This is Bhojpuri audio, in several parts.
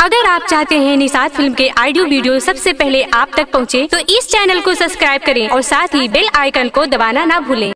अगर आप चाहते हैं निषाद फिल्म के ऑडियो वीडियो सबसे पहले आप तक पहुंचे, तो इस चैनल को सब्सक्राइब करें और साथ ही बेल आइकन को दबाना ना भूलें।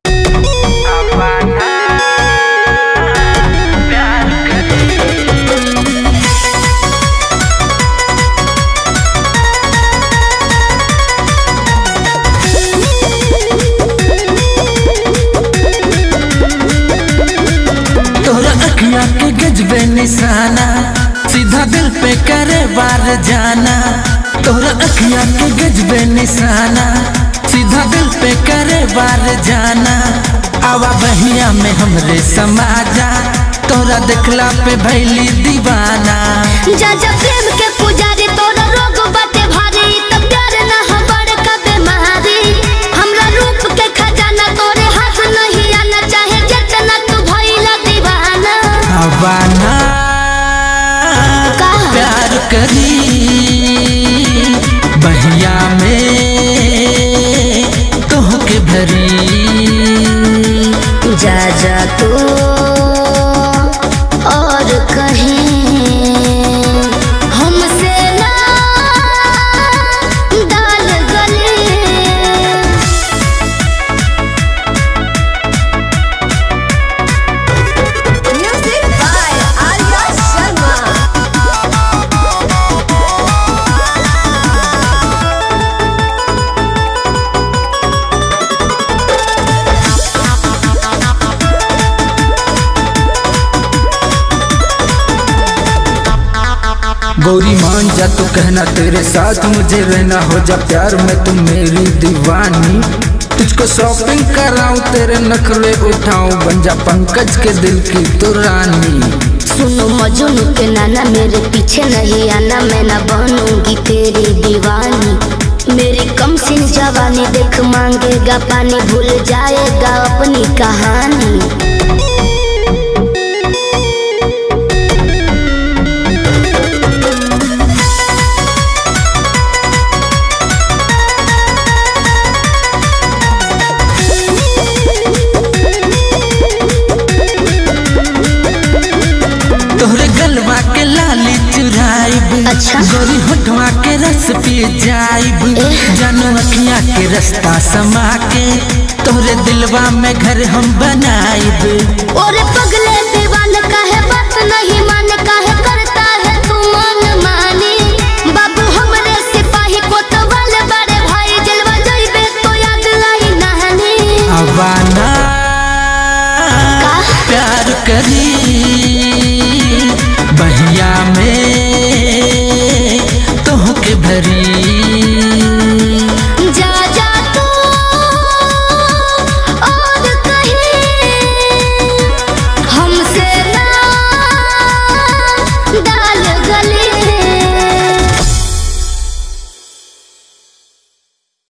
तोरा अखियाँ के गजबे निशाना सीधा दिल पे करे वार जाना। तोरा अखियाँ के गजबे निशाना सीधा दिल पे करे वार जाना। आवा बहिया में हमरे समाजा तोरा देखला पे भैली दीवाना। जा जा प्रेम के पुजारी तोरा रोग बाटे भारी, तब प्यार ना हमारे कबे महारी। हमरा रूप के खजाना तोरे हाथ नहीं आना, चाहे जितना तू भइला दीवाना। आवाना प्यार करी बहिया में तोहके भरी। जा जा तू और कहीं हमसे ना डाल गले। Music by Arya Sharma. गौरी मान जा तू कहना तेरे साथ मुझे रहना, हो जा प्यार में तू मेरी दीवानी। तुझको शॉपिंग कराऊं तेरे नखरे उठाऊं, बन जा पंकज के दिल की तू रानी। सुनो मजनू के नाना मेरे पीछे नहीं आना, मैं ना बनूंगी तेरी दीवानी। मेरी कम सिन जवानी देख मांगेगा पानी, भूल जाएगा अपनी कहानी। तोहरे गलवा के लाली चुराइब, अच्छा गोरी होठवा के रस पिए जाइब। जानो अखियाँ के रास्ता समा के तोहरे दिलवा में घर हम बनाइब। और पगले